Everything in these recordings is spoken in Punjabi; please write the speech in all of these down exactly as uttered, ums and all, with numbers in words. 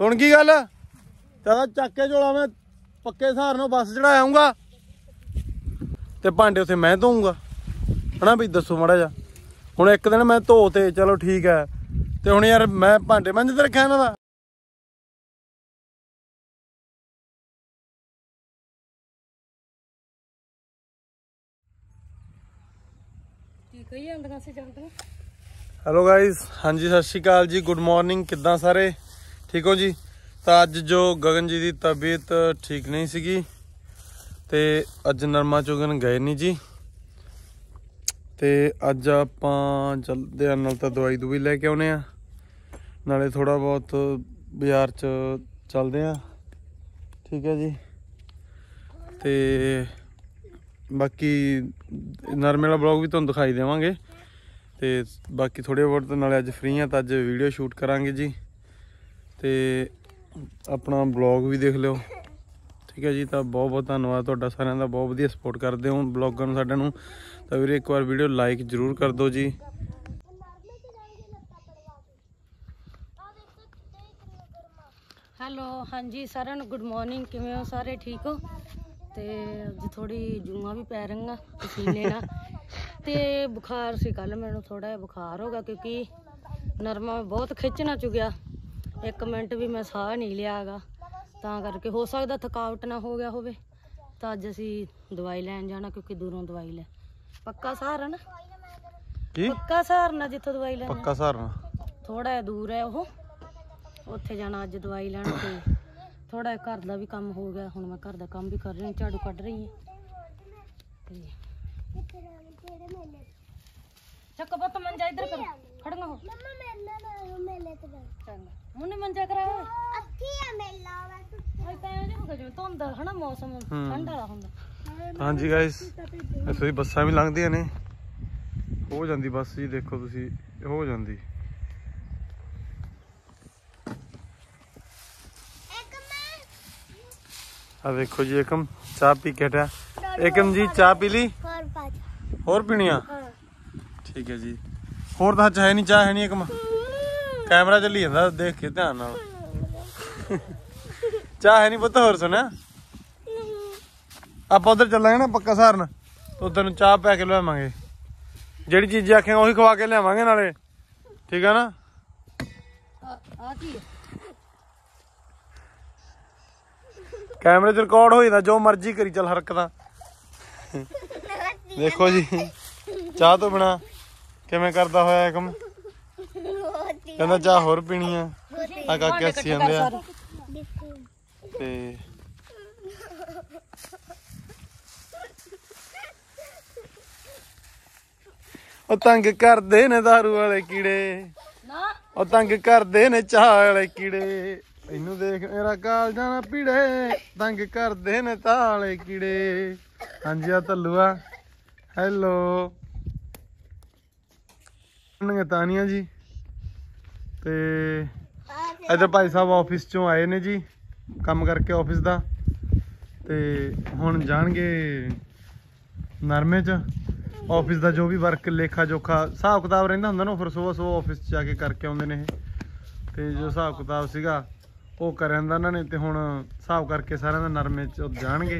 सुन की गल चला चक के झोला मैं पक्के हिसाब नाल बस चढ़ा आऊँगा ते भांडे उत्थे मैं धोऊंगा है ना बी दसो माड़ा जा हुण एक दिन मैं धोते चलो ठीक है ते हुण यार मैं भांडे मांज ते रखा इन्हां दा हेलो गाइस हाँ जी सत श्री अकाल जी गुड मॉर्निंग किद्दां सारे ठीक हो जी। तो अज जो गगन जी की तबीयत ठीक नहीं सी ते अज नरमा चुगन गए नहीं जी ते अज आपां चलदे आ नाल तां दवाई दुवाई लैके आउने आ नाले थोड़ा बहुत बाजार च चलदे आ ठीक है जी। ते बाकी नरमे वाला ब्लॉग भी तुहानूं दिखाई देवांगे ते बाकी थोड़े बहुत नाले अज फ्री हाँ तो अज वीडियो शूट करांगे जी ते अपना ब्लॉग भी देख लिओ ठीक है जी। तो बहुत बहुत धन्यवाद तुहाडा सारिਆਂ ਦਾ बहुत वधिया सपोर्ट करते हो ब्लॉगां नूं साडे नूं तो वीरे एक बार वीडियो लाइक जरूर कर दो जी। हेलो हाँ जी सारिਆਂ ਨੂੰ गुड मॉर्निंग किवें हो सारे ठीक हो। तो अज थोड़ी जूआं भी पै रही पसीने ना तो बुखार से कल मैनू थोड़ा बुखार हो गया क्योंकि नरमा बहुत खिंचना चुगया एक मिनट भी मैं साह नहीं लिया गा तां करके हो सकता थकावट ना हो गया होवे तो अज असी दवाई लैन जाना क्योंकि दूरों दवाई लै पक्का सहारा ना की पक्का सहारना जिथों दवाई लैना पक्का सहारना थोड़ा दूर है वो उत्थे जाना अज दवाई लैन ते थोड़ा घर का भी काम हो गया हुण मैं घर का काम भी कर रही झाड़ू कढ़ रही हूँ चक्को पुत्त मंजा इधर कर खड़ना हो मुन्ने मंजा करा धुंद है ना मौसम ठंड वाला हुंदा। हाँ जी गाइस ऐसे बसां भी लंघदियां ने हो जांदी बस जी देखो तुसी हो जांदी आ देखो जी एकम चाह पी के हटा एकम जी चाह पी ली और पीनी आ ठीक है जी होर तो है नहीं चाह है नहीं एकम कैमरा चली जाता देख के ध्यान नाल चाह है नहीं पुत्त होर सुनिया आप उधर चलांगे ना पक्का सहारन तो तेन चाह पै के लियावांगे जिहड़ी चीज़ आखेंगे उही खवा के लियावांगे नाले ठीक है ना। कैमरे च रिकॉर्ड हो जाता जो मर्जी करी चल हरकत देखो जी चाह तो बिना किवें करदा होया कम कहंदा चाह होर पीनी आ आ काके हस्सी जांदे आ ते ओ तंग करदे ने दारू वाले कीड़े ओ तंग करदे ने चाह वाले कीड़े इनू देख मेरा काल जाना पीड़े तंग करदे ने ताले कीड़े। हाँ जी आ तल्लूआ हेलो तानिया जी ते इधर भाई साहब ऑफिस चों आए ने जी काम करके ऑफिस दा ते हुण जाणगे नरमे च ऑफिस दा जो भी वर्क लेखा जोखा हिसाब किताब रहिंदा हुंदा ना फिर सुबह सुबह ऑफिस जाके करके आउंदे ने ते जो हिसाब किताब सीगा वो कर इन्होंने तो हुण हिसाब करके सारे नरमे च जाणगे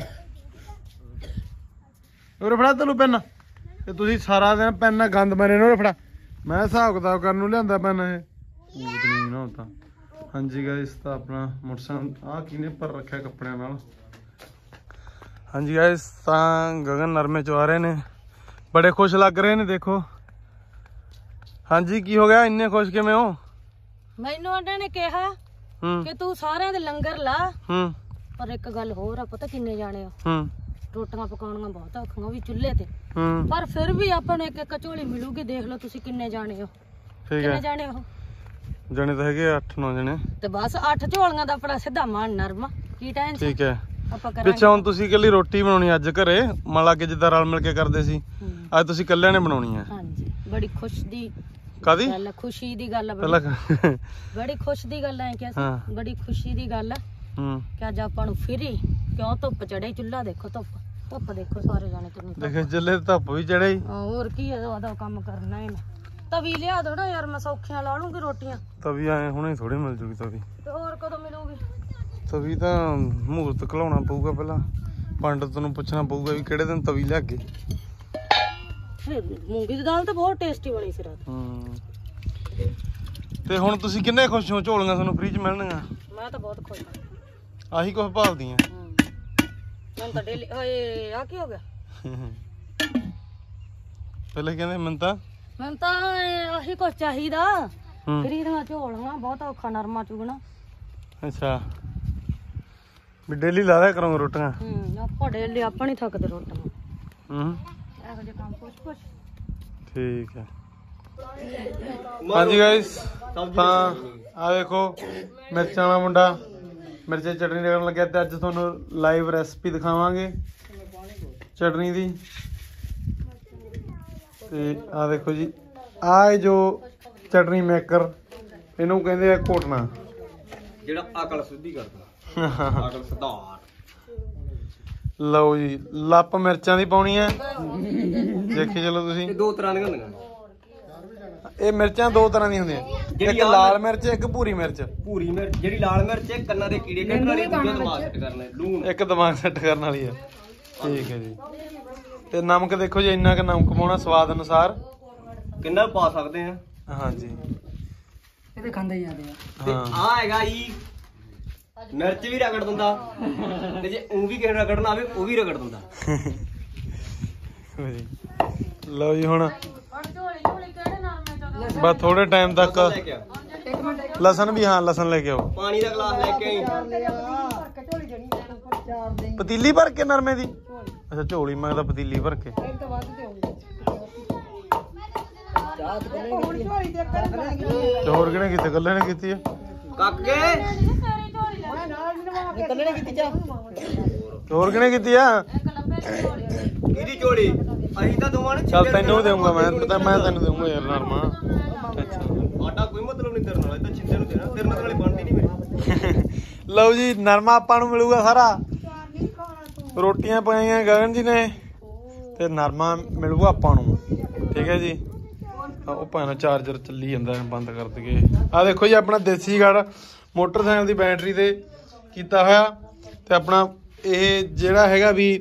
उरे फड़ा तैनूं पेन ते तुसीं सारा दिन पेन गंद मारे ने फड़ा मैं हिसाब किताब करन लिआंदा पेन ये नहीं ना होता। हाँ जी गाइस तो अपना मोटरसाइकिल आ किने पर रखा कपड़े नाल। हाँ जी गाइस तां गगन नरमे चो आ रहे ने बड़े खुश लग रहे ने देखो। हाँ जी की हो गया इन्ने खुश किवें हो मैनूं उन्हां ने कहा कि तू सारे दे लंगर ला पर एक गल होर आ पता किन्ने जाने हो रोटियां पकाउणियां बहुत औखियां भी चुल्हे ते पर फिर भी आपां नूं एक एक झोली मिलूगी देख लो तुसीं किन्ने जाने हो किन्ने जाने हो जाने तो है अठ नौ जने ते बस अठ झोलियां दा अपना सीधा मान नरमा की टेंशन ठीक है पिछे हुण तुसीं कल्ली रोटी बनाउणी अज घरे मन लागे जिद्दां रल मिल के करदे सी अज तुसीं कल्लिਆਂ ने बनाउणी है। हां जी बड़ी खुश दी कादी गल खुशी दी गल बड़ी बड़ी खुश दी गल है क्या बड़ी खुशी दी गल है कि अज आपां नूं फिरी क्यों धुप चढ़े चुल्हा देखो धुप धुप देखो सारे जाने तुसीं देखे चले धुप भी चढ़े और की है ओदा काम करना है ਤਵੀ ਲਿਆ ਦੋ ਨਾ ਯਾਰ, ਮੈਂ ਸੌਖੀਆਂ ਲਾ ਲੂੰਗੀ ਰੋਟੀਆਂ। ਤਵੀ ਆਏ ਹੁਣੇ ਥੋੜੀ ਮਿਲ ਜੂਗੀ ਤਵੀ, ਤੇ ਹੋਰ ਕਦੋਂ ਮਿਲੂਗੀ ਤਵੀ ਤਾਂ ਮਹੂਰਤ ਘਲਾਉਣਾ ਪਊਗਾ, ਪਹਿਲਾਂ ਪੰਡਤ ਨੂੰ ਪੁੱਛਣਾ ਪਊਗਾ ਵੀ ਕਿਹੜੇ ਦਿਨ ਤਵੀ ਲਿਆ ਕੇ। ਮੂੰਗੀ ਦੀ ਦਾਲ ਤਾਂ ਬਹੁਤ ਟੇਸਟੀ ਬਣੀ ਸੀ ਰਾਤ। ਹੂੰ ਤੇ ਹੁਣ ਤੁਸੀਂ ਕਿੰਨੇ ਖੁਸ਼ ਹੋ ਝੋਲੀਆਂ ਤੁਹਾਨੂੰ ਫ੍ਰੀ ਚ ਮਿਲਣਗੀਆਂ? ਮੈਂ ਤਾਂ ਬਹੁਤ ਖੁਸ਼ ਹਾਂ। ਆਹੀ ਕੁਝ ਭਾਲਦੀਆਂ। ਹੁਣ ਤਾਂ ਡੇਲੀ ਓਏ ਆ ਕੀ ਹੋ ਗਿਆ? ਪਹਿਲੇ ਕਹਿੰਦੇ ਮੈਨੂੰ ਤਾਂ ਮੈਨੂੰ ਤਾਂ ਆਹੀ ਕੁਝ ਚਾਹੀਦਾ। ਹੂੰ ਫ੍ਰੀ ਦੀਆਂ ਝੋਲੀਆਂ ਬਹੁਤ ਔਖਾ ਨਰਮਾ ਚੁਗਣਾ। ਅੱਛਾ ਵੀ ਡੇਲੀ ਲਾ ਦਿਆ ਕਰੋ ਰੋਟੀਆਂ। ਹੂੰ ਆਪਾਂ ਡੇਲੀ ਆਪਾਂ ਨਹੀਂ ਥੱਕਦੇ ਰੋਟੀਆਂ। ਹੂੰ ਇਹੋ ਜਿਹੇ ਕੰਮ ਕੁਛ ਕੁਛ ਠੀਕ ਹੈ। ਹਾਂਜੀ ਗਾਇਸ ਤਾਂ ਆ ਦੇਖੋ ਮਿਰਚਾਂ ਵਾਲਾ ਮੁੰਡਾ ਮਿਰਚਾਂ ਚਟਨੀ ਕਰਨ ਲੱਗਿਆ ਤੇ ਅੱਜ ਤੁਹਾਨੂੰ ਲਾਈਵ ਰੈਸਪੀ ਦਿਖਾਵਾਂਗੇ ਚਟਨੀ ਦੀ। ਤੇ ਆ ਦੇਖੋ ਜੀ ਆਹ ਜੋ ਚਟਨੀ ਮੇਕਰ ਇਹਨੂੰ ਕਹਿੰਦੇ ਆ ਘੋਟਣਾ, ਜਿਹੜਾ ਅਕਲ ਸਿੱਧੀ ਕਰਦਾ, ਅਕਲ ਸੁਧਾਰ। ਲਓ ਜੀ ਲੱਪ ਮਿਰਚਾਂ ਦੀ ਪਾਉਣੀ ਹੈ, ਦੇਖੀ ਚਲੋ ਤੁਸੀਂ। ਇਹ ਦੋ ਤਰ੍ਹਾਂ ਦੀਆਂ ਹੁੰਦੀਆਂ। ਇਹ ਮਿਰਚਾਂ ਦੋ ਤਰ੍ਹਾਂ ਦੀਆਂ ਹੁੰਦੀਆਂ, ਇੱਕ ਲਾਲ ਮਿਰਚ ਇੱਕ ਭੂਰੀ ਮਿਰਚ। ਭੂਰੀ ਮਿਰਚ ਜਿਹੜੀ ਲਾਲ ਮਿਰਚ ਹੈ ਕੰਨਾਂ ਦੇ ਕੀੜੇ ਕੱਢਣ ਵਾਲੀ, ਦੂਜਾ ਦਿਮਾਗ ਸੈੱਟ ਕਰਨ ਵਾਲੀ, ਲੂਣ ਇੱਕ ਦਿਮਾਗ ਸੈੱਟ ਕਰਨ ਵਾਲੀ ਹੈ। ਠੀਕ ਹੈ ਜੀ। ਤੇ ਨਮਕ ਦੇਖੋ ਜੀ ਇੰਨਾ ਕੁ ਨਮਕ ਪਾਉਣਾ ਸਵਾਦ ਅਨੁਸਾਰ, ਕਿੰਨਾ ਪਾ ਸਕਦੇ ਆ। ਹਾਂਜੀ ਇਹਦੇ ਖਾਂਦੇ ਜਾਂਦੇ ਆ। ਤੇ ਹਾਂ ਆ ਹੈਗਾ ਜੀ ਮਿਰਚ ਵੀ ਰਗੜ ਦਿੰਦਾ, ਤੇ ਜੇ ਉਹ ਵੀ ਕਿਸੇ ਨੂੰ ਰਗੜਨਾ ਆਵੇ ਉਹ ਵੀ ਰਗੜ ਦਿੰਦਾ। ਲਓ ਜੀ ਹੁਣ ਬਸ ਥੋੜੇ ਟਾਈਮ ਤੱਕ ਲੈ ਕੇ ਆ। ਲਸਣ ਵੀ, ਹਾਂ ਲਸਣ ਲੈ ਕੇ ਆਓ। ਪਾਣੀ ਦਾ ਗਲਾਸ ਲੈ ਕੇ ਆਈ। ਪਤੀਲੀ ਭਰ ਕੇ ਨਰਮੇ ਦੀ? ਅੱਛਾ ਝੋਲੀ, ਮੈਂ ਤਾਂ ਪਤੀਲੀ ਭਰ ਕੇ। ਤੇ ਹੋਰ ਕਿਹਨੇ ਕੀਤੀ? ਇਕੱਲੇ ਨੇ ਕੀਤੀ ਹੈ ਕਾਕੇ ਤੇ ਹੋਰ ਕਿਹਨੇ ਕੀਤੀ ਆ? ਕਿਹਦੀ ਝੋਲੀ? ਅਸੀਂ ਤਾਂ ਦੋਵਾਂ ਨੇ। ਚੱਲ ਤੈਨੂੰ ਦੇਊਂਗਾ ਮੈਂ, ਪਤਾ ਮੈਂ ਤੈਨੂੰ ਦੇਊਂਗਾ ਯਾਰ ਨਰਮਾ। ਅੱਛਾ ਸਾਡਾ ਕੋਈ ਮਤਲਬ ਨਹੀਂ ਤੇਰੇ ਨਾਲ, ਇਹ ਤਾਂ ਛਿੰਦੇ ਨੂੰ ਦੇਣਾ, ਤੇਰੇ ਨਾਲ ਵਾਲੀ ਬਣਦੀ ਨਹੀਂ ਮੇਰੀ। ਲਓ ਜੀ ਨਰਮਾ ਆਪਾਂ ਨੂੰ ਮਿਲੂਗਾ ਸਾਰਾ, ਰੋਟੀਆਂ ਪਾਈਆਂ ਗਗਨ ਜੀ ਨੇ ਤੇ ਨਰਮਾ ਮਿਲੂਗਾ ਆਪਾਂ ਨੂੰ। ਠੀਕ ਹੈ ਜੀ। ਉਹ ਭਾਵੇਂ ਚਾਰਜਰ ਚੱਲੀ ਜਾਂਦਾ, ਬੰਦ ਕਰ ਦਈਏ। ਆ ਦੇਖੋ ਜੀ ਆਪਣਾ ਦੇਸੀ ਗੜ ਮੋਟਰਸਾਈਕਲ ਦੀ ਬੈਟਰੀ ਤੇ ਕੀਤਾ ਹੋਇਆ, ਤੇ ਆਪਣਾ ਇਹ ਜਿਹੜਾ ਹੈਗਾ ਵੀ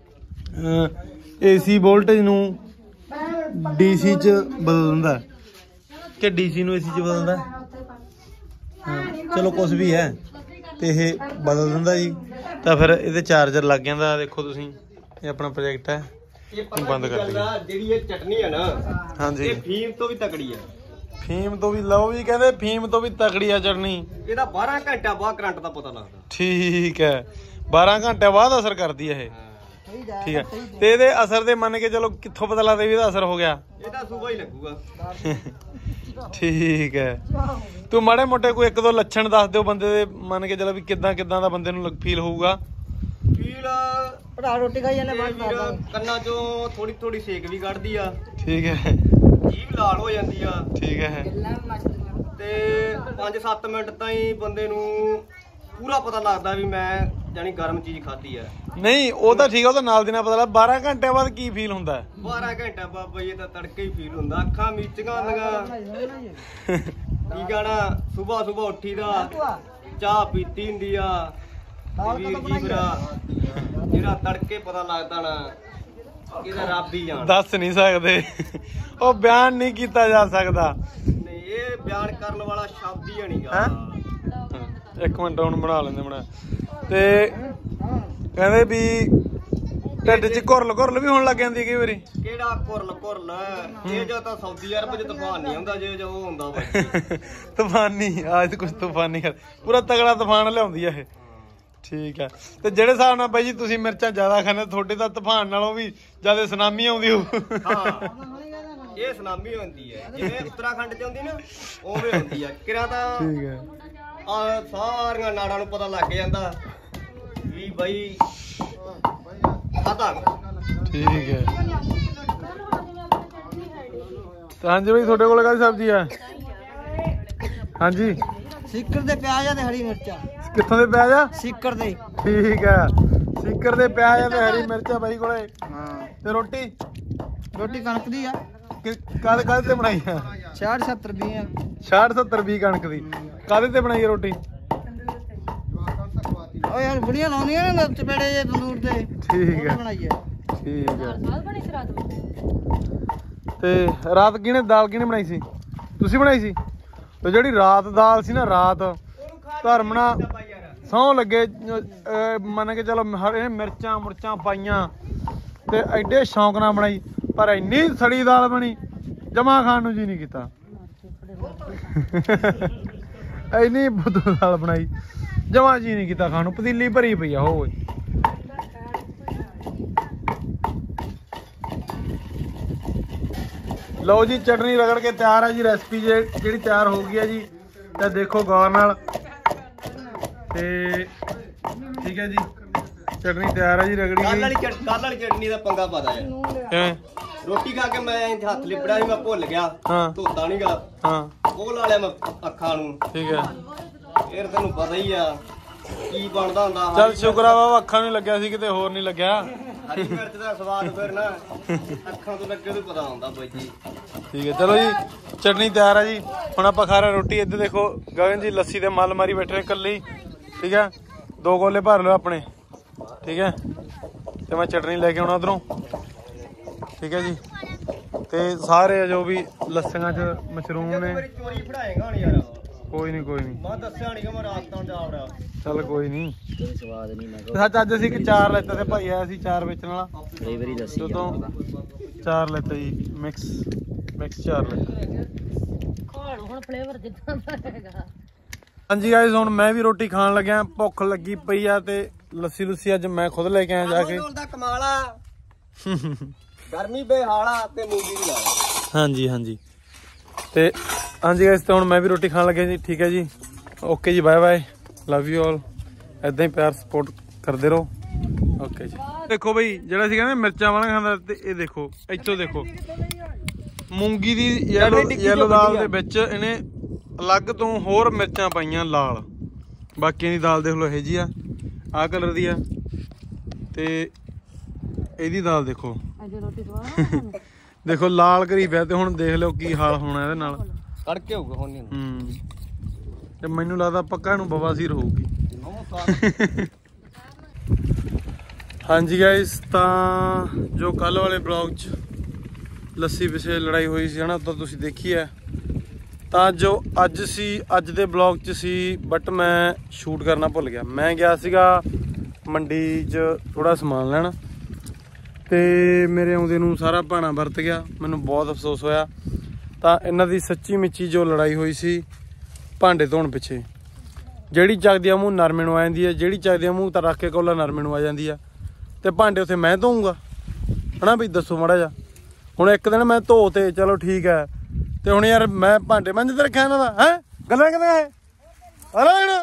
ਏਸੀ ਵੋਲਟੇਜ ਨੂੰ ਡੀਸੀ ਚ ਬਦਲ ਦਿੰਦਾ ਕਿ ਡੀਸੀ ਨੂੰ ਏਸੀ ਚ ਬਦਲ ਦਿੰਦਾ। ਹਾਂ ਚਲੋ ਕੁਛ ਵੀ ਹੈ, ਤੇ ਇਹ ਬਦਲ ਦਿੰਦਾ ਜੀ। ਤਾਂ ਫਿਰ ਇਹਦੇ ਚਾਰਜਰ ਲੱਗ ਜਾਂਦਾ। ਦੇਖੋ ਤੁਸੀਂ ਇਹ ਆਪਣਾ ਪ੍ਰੋਜੈਕਟ ਹੈ, ਬੰਦ ਕਰ ਦਿਓ। ਜਿਹੜੀ ਇਹ ਚਟਨੀ ਹੈ ਨਾ, ਹਾਂਜੀ ਇਹ ਫੀਮ ਤੋਂ ਵੀ ਤਕੜੀ ਆ। ਫੀਮ ਤੋਂ ਵੀ? ਲਓ ਜੀ ਕਹਿੰਦੇ ਫੀਮ ਤੋਂ ਵੀ ਤਕੜੀ ਆ ਚਟਨੀ। ਇਹਦਾ ਬਾਰਾਂ ਘੰਟਾ ਬਾਅਦ ਕਰੰਟ ਦਾ ਪਤਾ ਲੱਗਦਾ। ਠੀਕ ਹੈ, ਬਾਰਾਂ ਘੰਟਿਆਂ ਬਾਅਦ ਅਸਰ ਕਰਦੀ ਹੈ ਇਹ। ਠੀਕ ਹੈ, ਤੇ ਇਹਦੇ ਅਸਰ ਦੇ ਮੰਨ ਕੇ ਚਲੋ ਕਿੱਥੋਂ ਪਤਾ ਲੱਗਦਾ ਵੀ ਇਹਦਾ ਅਸਰ ਹੋ ਗਿਆ? ਇਹਦਾ ਸੂਬਾ ਹੀ ਲੱਗੂਗਾ। ਠੀਕ ਹੈ। ਤੂੰ ਮਾੜੇ ਮੋਟੇ ਕੋਈ ਇੱਕ ਦੋ ਲੱਛਣ ਦੱਸ ਦਿਓ ਬੰਦੇ ਦੇ, ਮੰਨ ਕੇ ਚਲੋ ਵੀ ਕਿੱਦਾਂ ਕਿੱਦਾਂ ਦਾ ਬੰਦੇ ਨੂੰ ਫੀਲ ਹੋਊਗਾ। ਫੀਲ ਰੋਟੀ ਖਾਈ ਜਾਂਦੇ ਬਾਅਦ ਕੰਨਾਂ ਚੋਂ ਥੋੜੀ ਥੋੜੀ ਸੇਕ ਵੀ ਕੱਢਦੀ ਆ। ਠੀਕ ਹੈ। ਜੀਭ ਲਾਲ ਹੋ ਜਾਂਦੀ ਆ। ਠੀਕ ਹੈ। ਤੇ ਪੰਜ ਸੱਤ ਮਿੰਟ ਤਾਈਂ ਬੰਦੇ ਨੂੰ ਪੂਰਾ ਪਤਾ ਲੱਗਦਾ ਵੀ ਮੈਂ ਜਾਨੀ ਗਰਮ ਚੀਜ਼ ਖਾਧੀ ਆ। ਨਹੀਂ ਉਹ ਤਾਂ ਠੀਕ ਆ, ਉਹ ਤਾਂ ਨਾਲ ਦੀ ਨਾਲ ਪਤਾ ਲੱਗ। ਬਾਰਾਂ ਘੰਟਿਆਂ ਬਾਅਦ ਕੀ ਫੀਲ ਹੁੰਦਾ? ਬਾਰਾਂ ਘੰਟਾ ਬਾਬਾ ਜੀ ਤਾਂ ਤੜਕੇ ਹੀ ਫੀਲ ਹੁੰਦਾ। ਅੱਖਾਂ ਮੀਚੀਆਂ ਹੁੰਦੀਆਂ। ਕੀ ਗਾਣਾ ਸੁਬਾ ਸੁਬਾ ਉੱਠੀ ਦਾ, ਚਾਹ ਪੀਤੀ ਹੁੰਦੀ ਆ। ਵੀਰ ਜੀ ਮੇਰਾ ਜਿਹੜਾ ਤੜਕੇ ਪਤਾ ਲੱਗਦਾ ਨਾ, ਇਹਦਾ ਰੱਬ ਹੀ ਜਾਣ। ਦੱਸ ਨਹੀਂ ਸਕਦੇ, ਉਹ ਬਿਆਨ ਨਹੀਂ ਕੀਤਾ ਜਾ ਸਕਦਾ। ਨਹੀਂ ਇਹ ਬਿਆਨ ਕਰਨ ਵਾਲਾ ਸ਼ਬਦ ਹੀ ਨਹੀਂਗਾ। ਇੱਕ ਮਿੰਟ ਹੁਣ ਬਣਾ ਲੈਂਦੇ ਬਣਾ। ਤੇ ਕਹਿੰਦੇ ਵੀ ਢਿੱਡ 'ਚ ਘੁਰਲ ਘੁਰਲ ਵੀ ਹੋਣ ਲੱਗ ਜਾਂਦੀ ਕਈ ਵਾਰੀ। ਕਿਹੜਾ ਘੁਰਲ ਘੁਰਲ? ਇਹ ਜੋ ਤਾਂ ਸਾਊਦੀ ਅਰਬ 'ਚ ਤੂਫਾਨ ਨਹੀਂ ਹੁੰਦਾ, ਜੇ ਜੋ ਉਹ ਹੁੰਦਾ ਵਾ ਤੂਫਾਨੀ। ਅੱਜ ਕੁਛ ਤੂਫਾਨੀ ਪੂਰਾ ਤਗੜਾ ਤੂਫਾਨ ਲਿਆਉਂਦੀ ਆ ਇਹ। ਠੀਕ ਹੈ। ਤੇ ਜਿਹੜੇ ਹਿਸਾਬ ਨਾਲ ਬਾਈ ਜੀ ਤੁਸੀਂ ਮਿਰਚਾਂ ਜ਼ਿਆਦਾ ਖਾਂਦੇ, ਤੁਹਾਡੇ ਤਾਂ ਤੂਫਾਨ ਨਾਲੋਂ ਵੀ ਜ਼ਿਆਦਾ ਸੁਨਾਮੀ ਆਉਂਦੀ ਹੋਊ। ਹਾਂ ਇਹ ਸੁਨਾਮੀ ਹੁੰਦੀ ਹੈ, ਜਿਵੇਂ ਉੱਤਰਾਖੰਡ 'ਚ ਹੁੰਦੀ ਨਾ ਉਵੇਂ ਹੁੰਦੀ ਆ। ਕਿਰਾ ਤਾਂ ਠੀਕ ਹੈ। ਆ ਸਾਰੀਆਂ ਨਾੜਾਂ ਨੂੰ ਪਤਾ ਲੱਗ ਜਾਂਦਾ ਵੀ ਬਾਈ ਖਾਧਾ। ਠੀਕ ਹੈ। ਤਾਂ ਹਾਂਜੀ ਬਾਈ ਤੁਹਾਡੇ ਕੋਲ ਕਾਹਦੀ ਸਬਜ਼ੀ ਆ? ਹਾਂਜੀ ਸਿੱਕਰ ਦੇ ਪਿਆਜ਼ ਆ ਤੇ ਹਰੀ ਮਿਰਚਾਂ। ਕਿੱਥੋਂ ਦੇ ਪਿਆਜ਼ ਆ? ਸਿੱਕਰ ਦੇ। ਠੀਕ ਆ, ਸਿੱਕਰ ਦੇ ਪਿਆਜ਼ ਆ ਤੇ ਹਰੀ ਮਿਰਚਾਂ ਬਾਈ ਕੋਲੇ। ਹਾਂ ਤੇ ਰੋਟੀ? ਰੋਟੀ ਕਣਕ ਦੀ ਆ। ਕਾਹਦੇ ਕਾਹਦੇ ਤੇ ਬਣਾਈ ਆ? ਛਿਆਹਠ ਸੱਤਰ ਵੀਹ ਛਿਆਹਠ ਸੱਤਰ ਵੀਹ ਕਣਕ ਦੀ ਕਾਹਦੇ ਤੇ ਬਣਾਈ ਆ ਰੋਟੀ? ਓ ਯਾਰ ਬੁੜੀਆਂ ਲਾਉਂਦੀਆਂ ਨੇ ਚਪੇੜੇ ਜੇ ਤੰਦੂਰ ਤੇ, ਠੀਕ ਹੈ ਬਣਾਈ ਹੈ। ਠੀਕ ਹੈ। ਦਾਲ ਬਣੀ ਸੀ ਰਾਤ ਨੂੰ। ਤੇ ਰਾਤ ਕਿਹਨੇ ਦਾਲ ਕਿਹਨੇ ਬਣਾਈ ਸੀ? ਤੁਸੀਂ ਬਣਾਈ ਸੀ? ਤੇ ਜਿਹੜੀ ਰਾਤ ਦਾਲ ਸੀ ਨਾ, ਰਾਤ ਧਰਮਣਾ ਸਹੁੰ ਲੱਗੇ ਅਹ ਮੰਨ ਕੇ ਚਲੋ ਇਹਨੇ ਮਿਰਚਾਂ ਮੁਰਚਾਂ ਪਾਈਆਂ ਤੇ ਐਡੇ ਸ਼ੌਂਕ ਨਾਲ ਬਣਾਈ, ਪਰ ਇੰਨੀ ਸੜੀ ਦਾਲ ਬਣੀ ਜਮਾ ਖਾਣ ਨੂੰ ਜੀ ਨਹੀਂ ਕੀਤਾ। ਇੰਨੀ ਬੁੱਧੂ ਦਾਲ ਬਣਾਈ ਜਮਾ ਜੀ ਨਹੀਂ ਕੀਤਾ ਖਾਣ ਨੂੰ, ਪਤੀਲੀ ਭਰੀ ਪਈ ਆ ਹੋਏ। ਲਓ ਜੀ ਚਟਨੀ ਰਗੜ ਕੇ ਤਿਆਰ ਹੈ ਜੀ, ਰੈਸਪੀ ਜਿਹੜੀ ਤਿਆਰ ਹੋ ਗਈ ਹੈ ਜੀ। ਤੇ ਦੇਖੋ ਗੌਰ ਨਾਲ, ਤੇ ਠੀਕ ਹੈ ਜੀ ਚਟਨੀ ਤਿਆਰ ਹੈ ਜੀ ਰਗੜੀ ਕੱਲ ਵਾਲੀ ਕੱਲ ਵਾਲੀ ਚਟਨੀ ਦਾ ਪੰਗਾ ਪਤਾ ਹੈ। ਕਿਵੇਂ? ਰੋਟੀ ਖਾ ਕੇ ਮੈਂ ਹੱਥ ਲਿਪੜਾ ਸੀ, ਮੈਂ ਭੁੱਲ ਗਿਆ, ਹਾਂ ਧੋਤਾ ਨੀ ਗਾ, ਹਾਂ ਉਹ ਲਾ ਲਿਆ ਮੈਂ ਅੱਖਾਂ ਨੂੰ। ਠੀਕ ਹੈ। ਫਿਰ ਤੈਨੂੰ ਪਤਾ ਹੀ ਆ ਕੀ ਬਣਦਾ ਹੁੰਦਾ। ਚੱਲ ਸ਼ੁਕਰ ਆ ਬਾਬਾ ਅੱਖਾਂ ਨੂੰ ਲੱਗਿਆ ਸੀ, ਕਿਤੇ ਹੋਰ ਨਹੀਂ ਲੱਗਿਆ। ਹਰੀ ਮਿਰਚ ਦਾ ਸਵਾਦ ਫਿਰ ਨਾ ਅੱਖਾਂ ਤੋਂ ਲੱਗੇ ਤੋਂ ਪਤਾ ਹੁੰਦਾ ਬਾਈ ਜੀ। ਠੀਕ ਹੈ ਚਲੋ ਜੀ ਚਟਨੀ ਤਿਆਰ ਹੈ ਜੀ। ਹੁਣ ਆਪਾਂ ਖਾ ਰਹੇ ਰੋਟੀ। ਇੱਧਰ ਦੇਖੋ ਗਗਨ ਜੀ ਲੱਸੀ ਦੇ ਮਲ ਮਾਰੀ ਬੈਠੇ ਨੇ ਇਕੱਲੀ। ਠੀਕ ਹੈ, ਦੋ ਗੋਲੇ ਭਰ ਲਿਓ ਆਪਣੇ। ਠੀਕ ਹੈ, ਤੇ ਮੈਂ ਚਟਨੀ ਲੈ ਕੇ ਆਉਣਾ ਉਧਰੋਂ। ਠੀਕ ਹੈ ਜੀ, ਤੇ ਸਾਰੇ ਜੋ ਵੀ ਲੱਸੀਆਂ ਚ ਮਸ਼ਰੂਮ ਨੇ। ਚੋਰੀ ਫੜਾਏਗਾ ਹੁਣ ਯਾਰ। ਕੋਈ ਨਹੀਂ ਕੋਈ ਨਹੀਂ, ਮੈਂ ਦੱਸਿਆ ਨਹੀਂ ਕਿ ਮੈਂ ਰਾਤ ਤੋਂ ਜਾ ਰਿਹਾ। ਚੱਲ ਕੋਈ ਨਹੀਂ। ਸਵਾਦ ਨਹੀਂ ਮੈਂ ਸੱਚ ਅੱਜ ਅਸੀਂ ਕਿ ਚਾਰ ਲੈਤੇ ਤੇ ਭਾਈ ਆਇਆ ਸੀ ਚਾਰ ਵੇਚਣ ਵਾਲਾ। ਫਲੇਵਰ ਹੀ ਦੱਸੀ ਜਦੋਂ ਚਾਰ ਲੈਤੇ ਜੀ, ਮਿਕਸ ਮਿਕਸ ਚਾਰ ਲੈਤੇ। ਖਾਣ ਹੁਣ ਫਲੇਵਰ ਜਿੱਦਾਂ ਦਾ ਹੈਗਾ। ਹਾਂਜੀ ਗਾਇਸ ਹੁਣ ਮੈਂ ਵੀ ਰੋਟੀ ਖਾਣ ਲੱਗਿਆ, ਭੁੱਖ ਲੱਗੀ ਪਈ ਆ। ਤੇ ਲੱਸੀ ਲੁੱਸੀ ਅੱਜ ਮੈਂ ਖੁਦ ਲੈ ਕੇ ਆਇਆ ਜਾ ਕੇ। ਦਾ ਕਮਾਲ ਆ, ਗਰਮੀ ਬੇਹਾਲਾ ਤੇ ਮੂੰਗੀ ਦੀ ਲਾਲ। ਹਾਂਜੀ ਹਾਂਜੀ ਤੇ ਹਾਂਜੀ ਗਾਇਸ ਤੇ ਹੁਣ ਮੈਂ ਵੀ ਰੋਟੀ ਖਾਣ ਲੱਗਿਆ ਜੀ। ਠੀਕ ਹੈ ਜੀ, ਓਕੇ ਜੀ, bye bye, love you all. ਏਦਾਂ ਹੀ ਪਿਆਰ ਸਪੋਰਟ ਕਰਦੇ ਰਹੋ। ਓਕੇ ਜੀ। ਦੇਖੋ ਬਈ ਜਿਹੜਾ ਸੀ ਕਹਿੰਦੇ ਮਿਰਚਾਂ ਵਾਲਾ ਖਾਂਦਾ, ਤੇ ਇਹ ਦੇਖੋ ਇੱਥੋਂ ਦੇਖੋ ਮੂੰਗੀ ਦੀ ਯੈਲੋ ਯੈਲੋ ਦਾਲ ਦੇ ਵਿੱਚ ਇਹਨੇ ਅਲੱਗ ਤੋਂ ਹੋਰ ਮਿਰਚਾਂ ਪਾਈਆਂ ਲਾਲ। ਬਾਕੀਆਂ ਦੀ ਦਾਲ ਦੇਖ ਲਓ ਇਹੋ ਜੀ ਆ, ਆਹ ਕਲਰ ਦੀ ਆ। ਤੇ ਇਹਦੀ ਦਾਲ ਦੇਖੋ ਦੇਖੋ ਲਾਲ ਕਰੀ ਪਿਆ। ਤੇ ਹੁਣ ਦੇਖ ਲਿਓ ਕੀ ਹਾਲ ਹੋਣਾ ਇਹਦੇ ਨਾਲ। ਤੜਕੇ ਹੋਊਗਾ ਹੁਣ ਨਹੀਂ। ਹੂੰ, ਤੇ ਮੈਨੂੰ ਲੱਗਦਾ ਪੱਕਾ ਇਹਨੂੰ ਬਵਾਸੀਰ ਹੋਊਗੀ। ਹਾਂਜੀ ਗਾਇਸ, ਤਾਂ ਜੋ ਕੱਲ ਵਾਲੇ ਬਲੌਗ 'ਚ ਲੱਸੀ ਪਿੱਛੇ ਲੜਾਈ ਹੋਈ ਸੀ ਹਨਾ, ਤਾਂ ਤੁਸੀਂ ਦੇਖੀ ਹੈ। ਤਾਂ ਜੋ ਅੱਜ ਸੀ, ਅੱਜ ਦੇ ਬਲੌਗ 'ਚ ਸੀ, ਬਟ ਮੈਂ ਸ਼ੂਟ ਕਰਨਾ ਭੁੱਲ ਗਿਆ। ਮੈਂ ਗਿਆ ਸੀਗਾ ਮੰਡੀ 'ਚ ਥੋੜਾ ਸਮਾਨ ਲੈਣ, ਤੇ ਮੇਰੇ ਆਉਂਦੇ ਨੂੰ ਸਾਰਾ ਭਾਣਾ ਵਰਤ ਗਿਆ। ਮੈਨੂੰ ਬਹੁਤ ਅਫਸੋਸ ਹੋਇਆ। ਤਾਂ ਇਹਨਾਂ ਦੀ ਸੱਚੀ ਮਿੱਚੀ ਜੋ ਲੜਾਈ ਹੋਈ ਸੀ ਭਾਂਡੇ ਧੋਣ ਪਿੱਛੇ, ਜਿਹੜੀ ਚੱਕਦੀ ਆ ਮੂੰਹ ਨਰਮੇ ਨੂੰ ਆ ਜਾਂਦੀ ਹੈ, ਜਿਹੜੀ ਚੱਕਦੀ ਆ ਮੂੰਹ ਤਾਂ ਰੱਖ ਕੇ ਕੋਲਾ ਨਰਮੇ ਨੂੰ ਆ ਜਾਂਦੀ ਆ। ਤੇ ਭਾਂਡੇ ਉੱਥੇ ਮੈਂ ਧੋਊਂਗਾ ਹਨਾ ਬਈ, ਦੱਸੋ ਮਾੜਾ ਜਿਹਾ। ਹੁਣ ਇੱਕ ਦਿਨ ਮੈਂ ਧੋ ਤੇ ਚਲੋ ਠੀਕ ਹੈ, ਤੇ ਹੁਣ ਯਾਰ ਮੈਂ ਭਾਂਡੇ ਮੰਜ ਤੇ ਰੱਖਿਆ ਇਹਨਾਂ ਦਾ ਹੈ। ਗੱਲਾਂ ਕਿਵੇਂ ਹੈ ਹੈ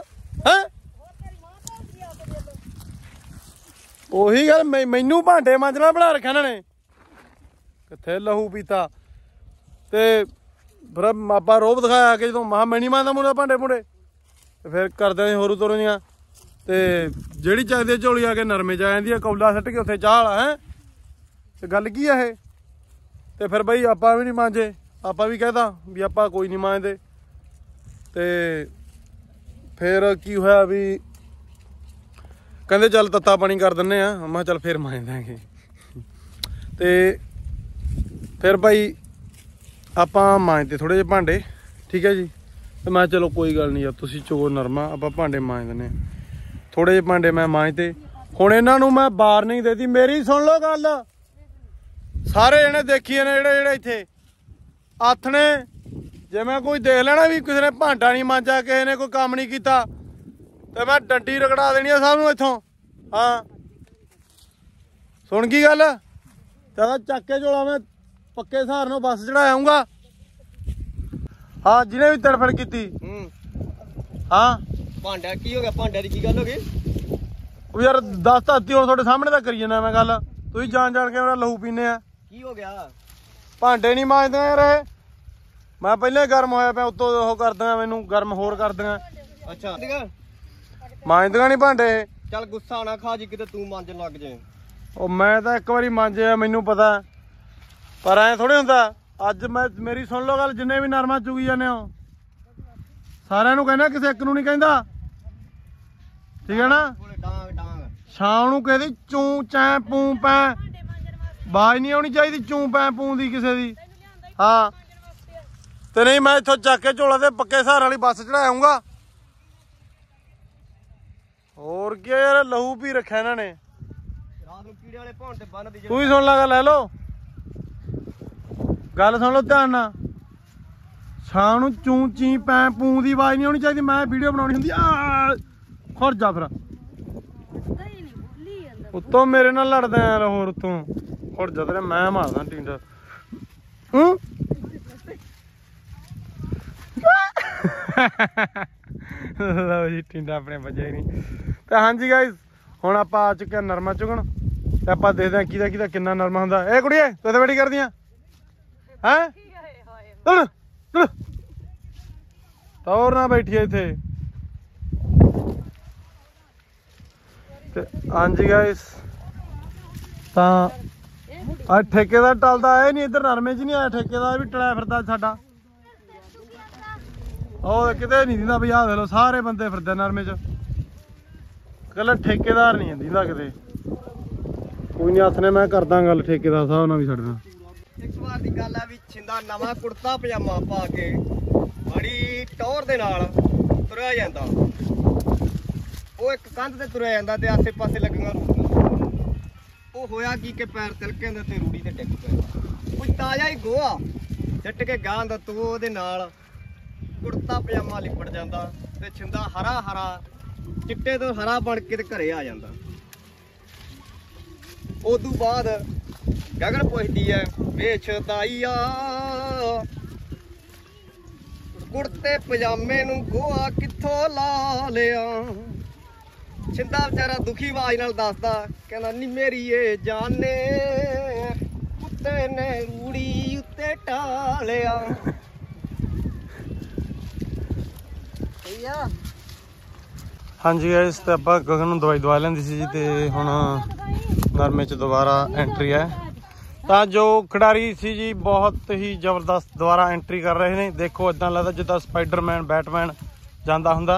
ਉਹੀ ਗੱਲ। ਮੈਂ ਮੈਨੂੰ ਭਾਂਡੇ ਮਾਂਜਣਾ ਬਣਾ ਰੱਖਿਆ ਇਹਨਾਂ ਨੇ, ਕਿੱਥੇ ਲਹੂ ਪੀਤਾ। ਤੇ ਫਿਰ ਆਪਾਂ ਰੋਬ ਦਿਖਾਇਆ ਕਿ ਜਦੋਂ ਮਹਾ ਮੈਂ ਨਹੀਂ ਮਾਂਜਦਾ ਮੁੰਡਾ ਭਾਂਡੇ ਭੁੰਡੇ, ਤੇ ਫਿਰ ਕਰਦੇ ਹੋਰ ਤੁਰ ਦੀਆਂ। ਤੇ ਜਿਹੜੀ ਚੱਕਦੀ ਝੋਲੀ ਆ ਕੇ ਨਰਮੇ 'ਚ ਆ ਜਾਂਦੀ ਆ, ਕੌਲਾ ਸੁੱਟ ਕੇ ਉੱਥੇ ਚਾਹ ਵਾਲਾ ਹੈ। ਤੇ ਗੱਲ ਕੀ ਆ ਇਹ? ਤੇ ਫਿਰ ਬਈ ਆਪਾਂ ਵੀ ਨਹੀਂ ਮਾਂਜੇ, ਆਪਾਂ ਵੀ ਕਹਿਦਾ ਵੀ ਆਪਾਂ ਕੋਈ ਨਹੀਂ ਮਾਂਜਦੇ। ਤੇ ਫਿਰ ਕੀ ਹੋਇਆ ਵੀ ਕਹਿੰਦੇ ਚੱਲ ਤੱਤਾ ਪਾਣੀ ਕਰ ਦਿੰਦੇ ਆ। ਮੈਂ ਕਿਹਾ ਚੱਲ ਫਿਰ ਮਾਂਜ ਦਾਂਗੇ। ਤੇ ਫਿਰ ਭਾਈ ਆਪਾਂ ਮਾਂਜਦੇ ਥੋੜੇ ਜਿਹੇ ਭਾਂਡੇ। ਠੀਕ ਹੈ ਜੀ, ਤੇ ਮੈਂ ਚਲੋ ਕੋਈ ਗੱਲ ਨਹੀਂ ਯਾਰ, ਤੁਸੀਂ ਚੋਰ ਨਰਮਾ, ਆਪਾਂ ਭਾਂਡੇ ਮਾਂਜ ਦਿੰਦੇ ਹਾਂ। ਥੋੜੇ ਜਿਹੇ ਭਾਂਡੇ ਮੈਂ ਮਾਂਜਦੇ। ਹੁਣ ਇਹਨਾਂ ਨੂੰ ਮੈਂ ਵਾਰਨਿੰਗ ਦੇਤੀ, ਮੇਰੀ ਸੁਣ ਲਓ ਗੱਲ। ਸਾਰੇ ਜਣੇ ਦੇਖੀ ਨੇ ਜਿਹੜੇ ਜਿਹੜੇ ਇੱਥੇ ਹੱਥ ਨੇ, ਜੇ ਮੈਂ ਕੋਈ ਦੇਖ ਲੈਣਾ ਵੀ ਕਿਸੇ ਨੇ ਭਾਂਡਾ ਨਹੀਂ ਮਾਂਜਿਆ, ਕਿਸੇ ਨੇ ਕੋਈ ਕੰਮ ਨਹੀਂ ਕੀਤਾ, ਤੇ ਮੈਂ ਡੰਡੀ ਰਗੜਾ ਦੇਣੀ ਆ ਸਭ ਨੂੰ ਇੱਥੋਂ। ਹਾਂ ਸੁਣ ਗਈ ਗੱਲ? ਤਾਂ ਚੱਕ ਕੇ ਝੋਲਾ ਮੈਂ ਪੱਕੇ ਹਿਸਾਬ ਨਾਲ ਬੱਸ ਚੜਾ ਆਊਂਗਾ। ਹਾਂ ਜਿਹਨੇ ਵੀ ਤੜਫੜ ਕੀਤੀ। ਹੂੰ ਹਾਂ ਭਾਂਡਾ ਕੀ ਹੋ ਗਿਆ? ਭਾਂਡਿਆਂ ਦੀ ਕੀ ਗੱਲ ਹੋ ਗਈ? ਉਹ ਯਾਰ ਦੱਸ ਤਾਂ ਦਿੱਤੀ, ਹੁਣ ਤੁਹਾਡੇ ਸਾਹਮਣੇ ਤਾਂ ਕਰੀ ਜਾਂਦਾ ਮੈਂ ਗੱਲ। ਤੁਸੀਂ ਜਾਣ ਜਾਣ ਕੇ ਮੇਰਾ ਲਹੂ ਪੀਨੇ ਆ। ਕੀ ਹੋ ਗਿਆ? ਭਾਂਡੇ ਨਹੀਂ ਮਾਂਜਦੇ ਯਾਰ ਇਹ। ਮੈਂ ਪਹਿਲੇ ਗਰਮ ਹੋਇਆ ਪਿਆ, ਉੱਤੋਂ ਉਹ ਕਰਦੀਆਂ ਮੈਨੂੰ ਗਰਮ ਹੋਰ ਕਰਦੀਆਂ। ਅੱਛਾ ਮਾਂਜਦੀਆਂ ਨਹੀਂ ਭਾਂਡੇ। ਚੱਲ ਗੁੱਸਾ ਨਾ ਖਾ ਜੀ, ਕਿਤੇ ਤੂੰ ਮਾਂਜਣ ਲੱਗ ਜਾਏ। ਉਹ ਮੈਂ ਤਾਂ ਇੱਕ ਵਾਰੀ ਮਾਂਜਿਆ, ਮੈਨੂੰ ਪਤਾ, ਪਰ ਐ ਥੋੜੇ ਹੁੰਦਾ ਅੱਜ ਮੈਂ ਮੇਰੀ ਸੁਣ ਲਓ ਗੱਲ, ਜਿੰਨੇ ਵੀ ਨਰਮਾ ਚੁਗੀ ਜਾਂਦੇ ਹੋ ਸਾਰਿਆਂ ਨੂੰ ਕਹਿੰਦਾ, ਕਿਸੇ ਇੱਕ ਨੂੰ ਨਹੀਂ ਕਹਿੰਦਾ, ਠੀਕ ਹੈ ਨਾ। ਡਾਂਗ ਡਾਂਗ ਸ਼ਾਮ ਨੂੰ ਕਹਦੇ ਚੂੰ ਚੈ ਪੂ ਪੈ, ਆਵਾਜ਼ ਨਹੀਂ ਆਉਣੀ ਚਾਹੀਦੀ ਚੂੰ ਪੈ ਪੂ ਦੀ ਕਿਸੇ ਦੀ। ਹਾਂ ਤੇ ਨਹੀਂ ਮੈਂ ਇੱਥੋਂ ਚੱਕ ਕੇ ਝੋਲਾ ਤੇ ਪੱਕੇ ਸਹਾਰ ਵਾਲੀ ਬੱਸ ਚੜਾਉਂਗਾ। ਹੋਰ ਕੀ ਯਾਰ, ਲਹੂ ਵੀ ਰੱਖਿਆ ਇਹਨਾਂ ਨੇ। ਰਾਤ ਨੂੰ ਕੀੜੇ ਵਾਲੇ ਭੌਣ ਤੇ ਬੰਨ ਦੀ ਤੂੰ ਹੀ ਸੁਣ ਲਾ ਗੱਲ, ਲੈ ਲੋ ਗੱਲ ਸੁਣ ਲਓ ਧਿਆਨ ਨਾਲ। ਸ਼ਾਮ ਨੂੰ ਚੂੰ ਚੀ ਪੈ ਪੂ ਦੀ ਆਵਾਜ਼ ਨਹੀਂ ਆਉਣੀ ਚਾਹੀਦੀ। ਮੈਂ ਵੀਡੀਓ ਬਣਾਉਣੀ ਹੁੰਦੀ ਆ ਖੁਰ ਜਾ ਫਿਰ ਉੱਤੋਂ ਮੇਰੇ ਨਾਲ ਲੜਦਾ ਯਾਰ, ਹੋਰ ਉੱਤੋਂ ਖੁਰ ਜਾ ਤੇਰੇ ਮੈਂ ਮਾਰਦਾ ਟਿੰਡਾ। ਹੂੰ ਲਓ ਜੀ ਟਿੰਡਾ ਆਪਣੇ ਵੱਜਿਆ ਹੀ ਨਹੀਂ। ਤੇ ਹਾਂਜੀ ਗਾਇਸ ਹੁਣ ਆਪਾਂ ਆ ਚੁੱਕੇ ਹਾਂ ਨਰਮਾ ਚੁਗਣ, ਤੇ ਆਪਾਂ ਦੇਖਦੇ ਹਾਂ ਕਿਹਦਾ ਕਿਹਦਾ ਕਿੰਨਾ ਨਰਮਾ ਹੁੰਦਾ। ਇਹ ਕੁੜੀਏ ਤੂੰ ਤੇ ਬੈਠੀ ਕਰਦੀਆਂ ਹੈਂ, ਤੁਰ ਤੁਰ ਤੌਰ ਨਾ ਬੈਠੀ ਇੱਥੇ। ਤੇ ਹਾਂਜੀ ਗਾਇਸ ਤਾਂ ਆ ਠੇਕੇਦਾਰ ਟਲਦਾ ਇਹ ਨਹੀਂ, ਇੱਧਰ ਨਰਮੇ 'ਚ ਨਹੀਂ ਆਇਆ ਠੇਕੇਦਾਰ ਵੀ ਟਲਿਆ ਫਿਰਦਾ ਸਾਡਾ। ਉਹ ਕਿਤੇ ਨਹੀਂ ਦਿੰਦਾ ਬਈ, ਆਹ ਦੇਖ ਲਓ ਸਾਰੇ ਬੰਦੇ ਫਿਰਦੇ ਨਰਮੇ 'ਚ, ਇਕੱਲਾ ਠੇਕੇਦਾਰ ਨਹੀਂ ਦਿੰਦਾ ਕਿਤੇ। ਕੋਈ ਨਹੀਂ ਹੱਥ ਨੇ ਮੈਂ ਕਰਦਾ ਗੱਲ ਠੇਕੇਦਾਰ ਸਾਹਿਬ ਨਾਲ ਵੀ ਛੱਡਣਾ। ਇੱਕ ਵਾਰ ਦੀ ਗੱਲ ਆ ਵੀ ਛਿੰਦਾ ਨਵਾਂ ਕੁੜਤਾ ਪਜਾਮਾ ਪਾ ਕੇ ਬੜੀ ਟੌਰ ਦੇ ਨਾਲ ਤੁਰਿਆ ਜਾਂਦਾ। ਉਹ ਇੱਕ ਕੰਧ ਤੇ ਤੁਰਿਆ ਜਾਂਦਾ ਤੇ ਆਸੇ ਪਾਸੇ ਲੱਗੀਆਂ ਰੂੜੀਆਂ। ਉਹ ਹੋਇਆ ਕੀ ਕਿ ਪੈਰ ਤਿਲਕੇ ਦੇ ਤੇ ਰੂੜੀ ਤੇ ਡਿੱਗ ਪਿਆ। ਕੋਈ ਤਾਜ਼ਾ ਹੀ ਗੋਹਾ ਸਿੱਟ ਕੇ ਗਾਂ ਦਾ ਤੂੰ ਉਹਦੇ ਨਾਲ ਕੁੜਤਾ ਪਜਾਮਾ ਲਿਪੜ ਜਾਂਦਾ ਤੇ ਛਿੰਦਾ ਹਰਾ ਹਰਾ ਚਿੱਟੇ ਤੋਂ ਹਰਾ ਬਣ ਕੇ ਤੇ ਘਰੇ ਆ ਜਾਂਦਾ। ਉਦੋਂ ਬਾਅਦ ਗਗਨ ਪੁੱਛਦੀ ਐ ਵੇਚਦਾਈਆ ਕੁੜਤੇ ਪਜਾਮੇ ਨੂੰ ਗੋਹਾ ਕਿੱਥੋਂ ਲਾ ਲਿਆ। ਛਿੰਦਾ ਵਿਚਾਰਾ ਦੁਖੀ ਆਵਾਜ਼ ਨਾਲ ਦੱਸਦਾ, ਕਹਿੰਦਾ ਨੀ ਮੇਰੀ ਏ ਜਾਨੇ ਕੁੱਤੇ ਨੇ ਰੂੜੀ ਉੱਤੇ ਟਾਲਿਆ। ਹਾਂਜੀ ਗਾਇਸ ਤੇ ਆਪਾਂ ਗਗਨ ਨੂੰ ਦਵਾਈ ਦਵਾ ਲੈਂਦੀ ਸੀ ਜੀ, ਤੇ ਹੁਣ ਨਰਮੇ 'ਚ ਦੁਬਾਰਾ ਐਂਟਰੀ ਹੈ। ਤਾਂ ਜੋ ਖਿਡਾਰੀ ਸੀ ਜੀ ਬਹੁਤ ਹੀ ਜ਼ਬਰਦਸਤ ਦੁਬਾਰਾ ਐਂਟਰੀ ਕਰ ਰਹੇ ਨੇ। ਦੇਖੋ ਇਦਾਂ ਲੱਗਦਾ ਜਿੱਦਾਂ ਸਪਾਈਡਰਮੈਨ ਬੈਟਮੈਨ ਜਾਂਦਾ ਹੁੰਦਾ,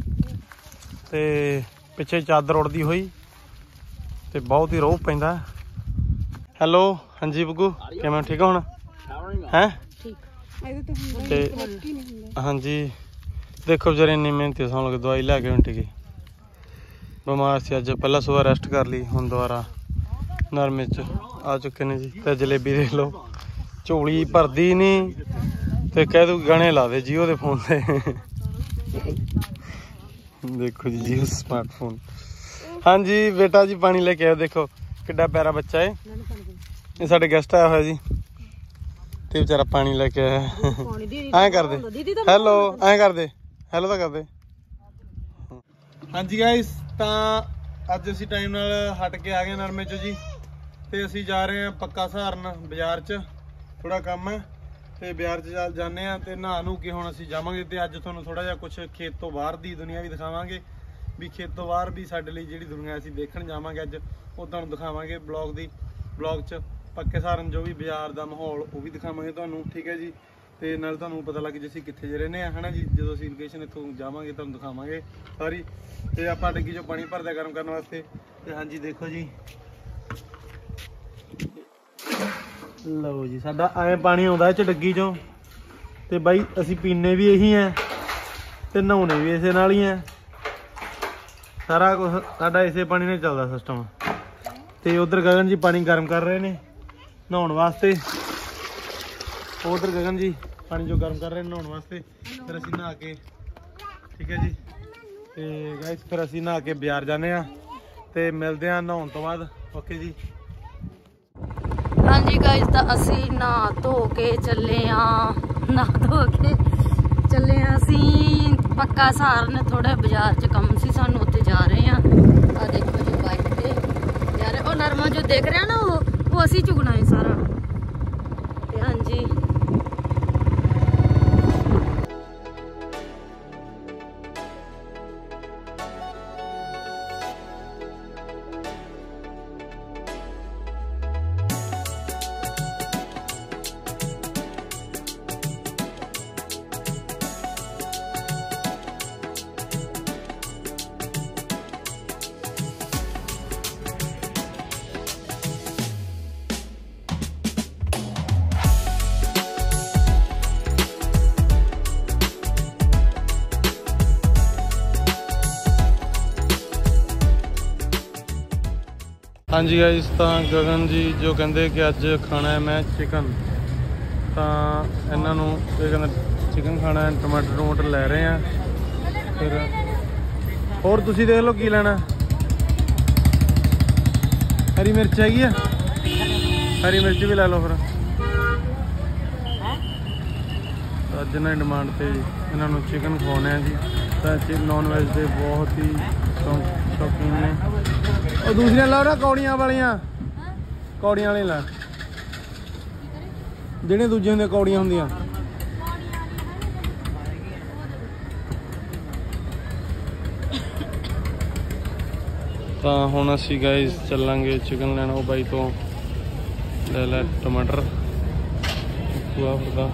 ਤੇ ਪਿੱਛੇ ਚਾਦਰ ਉੜਦੀ ਹੋਈ ਤੇ ਬਹੁਤ ਹੀ ਰੋਹ ਪੈਂਦਾ। ਹੈਲੋ ਹਾਂਜੀ ਬੱਗੂ ਕਿਵੇਂ ਠੀਕ ਹੋ ਹੁਣ ਹੈ? ਤੇ ਹਾਂਜੀ ਦੇਖੋ ਵਿਚਾਰੇ ਇੰਨੀ ਮਿਹਨਤੀ ਸੌਣ ਲੱਗੇ, ਦਵਾਈ ਲੈ ਕੇ ਹੁਣ ਟਿਕੀ ਬਿਮਾਰ ਸੀ ਅੱਜ, ਪਹਿਲਾਂ ਸੁਬਾਹ ਰੈਸਟ ਕਰ ਲਈ, ਹੁਣ ਦੁਬਾਰਾ ਨਰਮੇ 'ਚ ਆ ਚੁੱਕੇ ਨੇ ਜੀ। ਤੇ ਜਲੇਬੀ ਦੇਖ ਲਓ ਝੋਲੀ ਭਰਦੀ ਨਹੀਂ ਤੇ ਕਹਿ ਦੂ ਗਾਣੇ ਲਾ ਦੇ ਜੀਓ ਦੇ ਫੋਨ ਤੇ। ਦੇਖੋ ਜੀ ਜੀਓ ਸਮਾਰਟਫੋਨ। ਹਾਂਜੀ ਬੇਟਾ ਜੀ ਪਾਣੀ ਲੈ ਕੇ ਆਓ, ਦੇਖੋ ਕਿੱਡਾ ਪਿਆਰਾ ਬੱਚਾ ਹੈ। ਇਹ ਸਾਡੇ ਗੈਸਟ ਆਇਆ ਹੋਇਆ ਜੀ ਤੇ ਵਿਚਾਰਾ ਪਾਣੀ ਲੈ ਕੇ ਆਇਆ। ਐਂ ਕਰਦੇ ਹੈਲੋ, ਐਂ ਕਰਦੇ ਹੈਲੋ ਤਾਂ ਕਰਦੇ। ਹਾਂਜੀ ਗਾਇਸ ਤਾਂ ਅੱਜ ਅਸੀਂ ਟਾਈਮ ਨਾਲ ਹਟ ਕੇ ਆ ਗਏ ਨਰਮੇ 'ਚ ਜੀ, ਤੇ ਅਸੀਂ ਜਾ ਰਹੇ ਹਾਂ ਪੱਕਾ ਸਹਾਰਨ ਬਾਜ਼ਾਰ 'ਚ, ਥੋੜਾ ਕੰਮ ਹੈ ਤੇ ਬਾਜ਼ਾਰ 'ਚ ਚੱਲ ਜਾਂਦੇ ਹਾਂ। ਤੇ ਨਹਾ ਨੂੰ ਕੇ ਹੁਣ ਅਸੀਂ ਜਾਵਾਂਗੇ ਤੇ ਅੱਜ ਤੁਹਾਨੂੰ ਥੋੜਾ ਜਿਹਾ ਕੁਛ ਖੇਤ ਤੋਂ ਬਾਹਰ ਦੀ ਦੁਨੀਆ ਵੀ ਦਿਖਾਵਾਂਗੇ, ਵੀ ਖੇਤ ਤੋਂ ਬਾਹਰ ਵੀ ਸਾਡੇ ਲਈ ਜਿਹੜੀ ਦੁਨੀਆ ਅਸੀਂ ਦੇਖਣ ਜਾਵਾਂਗੇ ਅੱਜ, ਉਹ ਤੁਹਾਨੂੰ ਦਿਖਾਵਾਂਗੇ ਬਲੌਗ ਦੀ ਬਲੌਗ 'ਚ। ਪੱਕੇ ਸਹਾਰਨ ਜੋ ਵੀ ਬਾਜ਼ਾਰ ਦਾ ਮਾਹੌਲ ਉਹ ਵੀ ਦਿਖਾਵਾਂਗੇ ਤੁਹਾਨੂੰ, ਠੀਕ ਹੈ ਜੀ। ਤੇ ਨਾਲ ਤੁਹਾਨੂੰ ਪਤਾ ਲੱਗ ਜੇ ਅਸੀਂ ਕਿੱਥੇ ਜੇ ਰਹਿੰਦੇ ਆ ਹੈ ਨਾ ਜੀ। ਜਦੋਂ ਅਸੀਂ ਲੋਕੇਸ਼ਨ ਇੱਥੋਂ ਜਾਵਾਂਗੇ ਤੁਹਾਨੂੰ ਦਿਖਾਵਾਂਗੇ ਸਾਰੀ। ਤੇ ਆਪਾਂ ਡੱਗੀ 'ਚੋਂ ਪਾਣੀ ਭਰਦਾ ਗਰਮ ਕਰਨ ਵਾਸਤੇ। ਤੇ ਹਾਂਜੀ ਦੇਖੋ ਜੀ ਲਓ ਜੀ ਸਾਡਾ ਐਂ ਪਾਣੀ ਆਉਂਦਾ ਇਹ 'ਚ ਡੱਗੀ 'ਚੋਂ, ਤੇ ਬਾਈ ਅਸੀਂ ਪੀਨੇ ਵੀ ਇਹੀ ਆ ਤੇ ਨਹਾਉਣੇ ਵੀ ਇਸੇ ਨਾਲ ਹੀ ਆ। ਸਾਰਾ ਕੁਝ ਸਾਡਾ ਇਸੇ ਪਾਣੀ ਨਾਲ ਚੱਲਦਾ ਸਿਸਟਮ। ਤੇ ਉਧਰ ਗਗਨ ਜੀ ਪਾਣੀ ਗਰਮ ਕਰ ਰਹੇ ਨੇ ਨਹਾਉਣ ਵਾਸਤੇ, ਉਧਰ ਗਗਨ ਜੀ ਪਾਣੀ ਜੋ ਗਰਮ ਕਰ ਰਹੇ ਨੇ ਨਹਾਉਣ ਵਾਸਤੇ। ਫਿਰ ਅਸੀਂ ਨਹਾ ਕੇ ਠੀਕ ਹੈ ਜੀ, ਤੇ ਗਾਇਸ ਫਿਰ ਅਸੀਂ ਨਹਾ ਕੇ ਬਾਜ਼ਾਰ ਜਾਂਦੇ ਆ ਤੇ ਮਿਲਦੇ ਆ ਨਹਾਉਣ ਤੋਂ ਬਾਅਦ। ਓਕੇ ਜੀ। ਹਾਂਜੀ ਗਾਇਸ ਤਾਂ ਅਸੀਂ ਨਹਾ ਧੋ ਕੇ ਚੱਲੇ ਆ, ਨਹਾ ਧੋ ਕੇ ਚੱਲੇ ਆ ਅਸੀਂ ਪੱਕਾ ਸਹਾਰਨ। ਥੋੜਾ ਬਾਜ਼ਾਰ 'ਚ ਕੰਮ ਸੀ ਸਾਨੂੰ, ਉੱਥੇ ਜਾ ਰਹੇ ਆ। ਆ ਦੇਖੋ ਜੀ ਬਾਈਕ ਤੇ ਯਾਰ ਉਹ ਨਰਮਾ ਜੋ ਦੇਖ ਰਿਹਾ ਨਾ ਉਹ ਉਹ ਅਸੀਂ ਚੁਗਣਾ ਹੈ ਸਾਰਾ। ਤੇ ਹਾਂਜੀ हाँ जी गाइस, तो गगन जी जो कहते कि अज खाना है मैं चिकन, तो इन्हों ये कहते चिकन खाना है, टमाटर टमाटर लै रहे हैं। फिर और तुसी देख लो की लेना। हरी मिर्च हैगी है, हरी मिर्च भी लै लो फिर। अज इन्होंने डिमांड पे इन्हों चिकन खवाने जी, तो नॉन वैज के बहुत ही शौकीन ने। और दूसरिया लो ना कौड़ियां वालियां, कौड़ियां वाली ला ਜਿਹੜੇ ਦੂਜੇ ਹੁੰਦੇ ਕੌੜੀਆਂ ਹੁੰਦੀਆਂ। ਤਾਂ ਹੁਣ ਅਸੀਂ ਗਾਇਸ ਚੱਲਾਂਗੇ ਚਿਕਨ ਲੈਣਾ। ਉਹ ਬਾਈ ਤੋਂ ਲੈ ਲੈ ਟਮਾਟਰ ਖੁਆ ਫਿਰਦਾ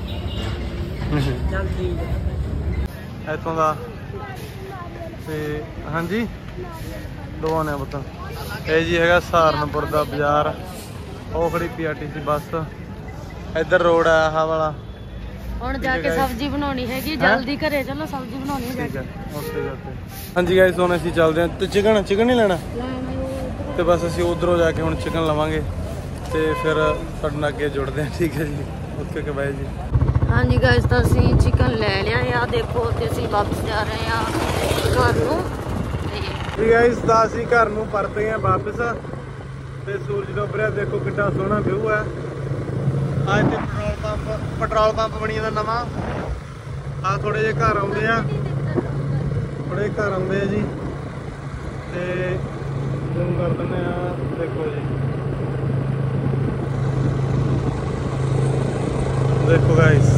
ਇੱਥੋਂ ਦਾ। ਤੇ ਹਾਂਜੀ ਦੋ ਆਨੇ ਪਤਾ ਇਹ ਜੀ ਹੈਗਾ ਸਹਾਰਨਪੁਰ ਦਾ ਬਾਜ਼ਾਰ। ਉਹ ਖੜੀ ਪੀਆਰਟੀਸੀ ਬੱਸ, इधर रोड है आह वाला। ਹੁਣ ਜਾ ਕੇ ਸਬਜ਼ੀ ਬਣਾਉਣੀ ਹੈਗੀ, ਜਲਦੀ ਘਰੇ ਚਲੋ ਸਬਜ਼ੀ ਬਣਾਉਣੀ ਹੈ। ਠੀਕ ਹੈ ਓਕੇ ਓਕੇ। ਹਾਂਜੀ ਗਾਇਸ ਹੁਣ ਅਸੀਂ ਚੱਲਦੇ ਹਾਂ। ਤੇ ਚਿਕਨ ਚਿਕਨ ਨਹੀਂ ਲੈਣਾ ਤੇ ਬਸ ਅਸੀਂ ਉਧਰੋਂ ਜਾ ਕੇ ਹੁਣ ਚਿਕਨ ਲਵਾਂਗੇ ਤੇ ਫਿਰ ਤੁਹਾਡੇ ਨਾਲ ਅੱਗੇ ਜੁੜਦੇ ਹਾਂ। ਠੀਕ ਹੈ ਜੀ, ਓਕੇ ਓਕੇ ਬਾਏ ਜੀ। ਹਾਂਜੀ ਗਾਇਸ, ਤਾਂ ਅਸੀਂ ਚਿਕਨ ਲੈ ਲਿਆ ਆ, ਦੇਖੋ ਤੇ ਅਸੀਂ ਵਾਪਸ ਜਾ ਰਹੇ ਹਾਂ ਘਰ ਨੂੰ। ਤੇ ਗਾਇਸ ਤਾਂ ਅਸੀਂ ਘਰ ਨੂੰ ਪਰਤ ਗਏ ਹਾਂ ਵਾਪਸ, ਤੇ ਸੂਰਜ ਡੁੱਬ ਰਿਹਾ, ਦੇਖੋ ਕਿੰਨਾ ਸੋਹਣਾ ਵਿਊ ਹੈ। ਅੱਜ ਤੇ ਪੈਟਰੋਲ ਪੰਪ ਪੈਟਰੋਲ ਪੰਪ ਬਣੀ ਜਾਂਦਾ ਨਵਾਂ। ਆ ਥੋੜੇ ਜਿਹੇ ਘਰ ਆਉਂਦੇ ਆ, ਥੋੜੇ ਜਿਹੇ ਘਰ ਆਉਂਦੇ ਆ ਜੀ, ਤੇ ਜ਼ੂਮ ਕਰ ਦਿੰਦੇ ਆ। ਦੇਖੋ ਜੀ, ਦੇਖੋ ਗਾਇਸ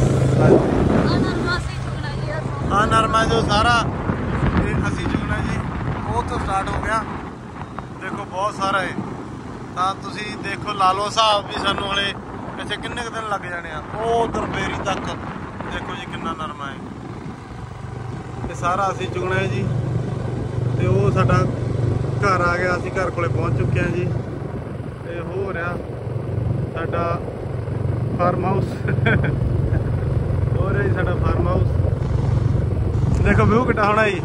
ਆ ਨਰਮਾ ਜੋ ਸਾਰਾ ਇਹ ਅਸੀਂ ਚੁਗਣਾ ਜੀ, ਉਹ ਤੋਂ ਸਟਾਰਟ ਹੋ ਗਿਆ। ਦੇਖੋ ਬਹੁਤ ਸਾਰਾ ਹੈ, ਤਾਂ ਤੁਸੀਂ ਦੇਖੋ ਲਾ ਲਓ ਹਿਸਾਬ ਵੀ ਸਾਨੂੰ ਹਲੇ ਇੱਥੇ ਕਿੰਨੇ ਕੁ ਦਿਨ ਲੱਗ ਜਾਣੇ ਆ। ਉਹ ਉਧਰ ਬੇਰੀ ਤੱਕ ਦੇਖੋ ਜੀ ਕਿੰਨਾ ਨਰਮਾ ਹੈ। ਤੇ ਸਾਰਾ ਅਸੀਂ ਚੁਗਣਾ ਹੈ ਜੀ, ਤੇ ਉਹ ਸਾਡਾ ਘਰ ਆ ਗਿਆ, ਅਸੀਂ ਘਰ ਕੋਲੇ ਪਹੁੰਚ ਚੁੱਕੇ ਹਾਂ ਜੀ। ਤੇ ਹੋ ਰਿਹਾ ਸਾਡਾ ਫਾਰਮ ਹਾਊਸ ਹੋ ਰਿਹਾ ਜੀ ਸਾਡਾ ਫਾਰਮ ਹਾਊਸ। ਦੇਖੋ ਵਿਊ ਕਿੱਡਾ ਹੋਣਾ ਜੀ।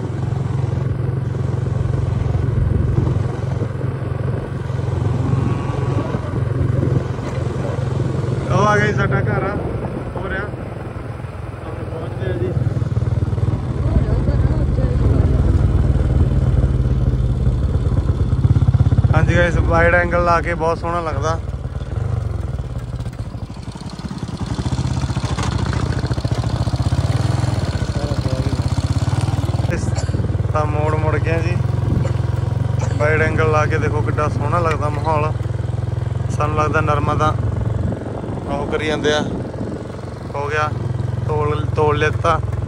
ਉਹ ਆ ਗਿਆ ਸਾਡਾ ਘਰ ਆ, ਹੋ ਰਿਹਾ ਆਪਾਂ ਪਹੁੰਚਦੇ ਆ ਜੀ। ਹਾਂਜੀ ਗਾਇਸ, ਵਾਈਡ ਐਂਗਲ ਲਾ ਕੇ ਬਹੁਤ ਸੋਹਣਾ ਲੱਗਦਾ। ਤਾਂ ਮੋੜ ਮੁੜ ਗਿਆ ਜੀ, ਵਾਈਡ ਐਂਗਲ ਲਾ ਕੇ ਦੇਖੋ ਕਿੱਡਾ ਸੋਹਣਾ ਲੱਗਦਾ ਮਾਹੌਲ। ਸਾਨੂੰ ਲੱਗਦਾ ਨਰਮਾ ਦਾ ਉਹ ਕਰੀ ਜਾਂਦੇ ਆ, ਹੋ ਗਿਆ ਤੋੜ ਤੋੜ ਲਿੱਤਾ।